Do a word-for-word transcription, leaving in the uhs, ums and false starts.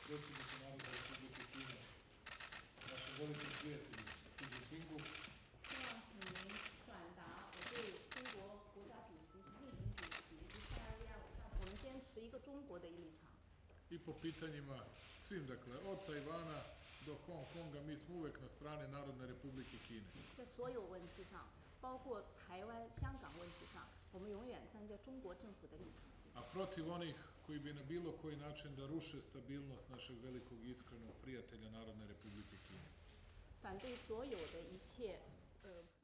predsjedniku Narodne Republike Kine, našem velikom prijatelju Xi Jinpingu. 希望请您转达我对中国国家主席习近平主席及塞尔维亚伟大我们坚持一个中国的一立场。 I po pitanjima svim, dakle, od Tajvana do Hong Konga, mi smo uvek na strani Narodne Republike Kine. 在所有问题上，包括台湾、香港问题上，我们永远站在中国政府的立场。 A protiv onih koji bi na bilo koji način da ruše stabilnost našeg velikog i iskrenog prijatelja Narodne Republike Kine. 反对所有的一切，呃。